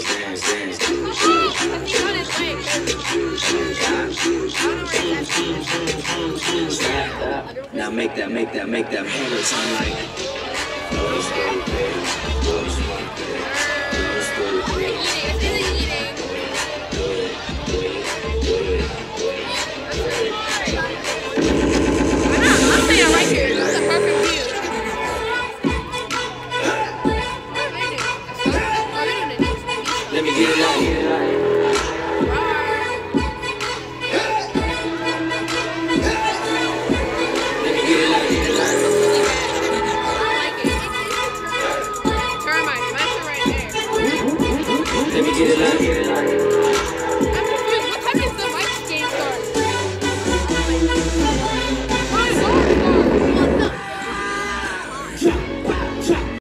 Now make that handle sound like. I'm saying right here. This is a perfect view. Let me get it out here. Let me get it out here. Termites, that's it right there. Let me get it out here.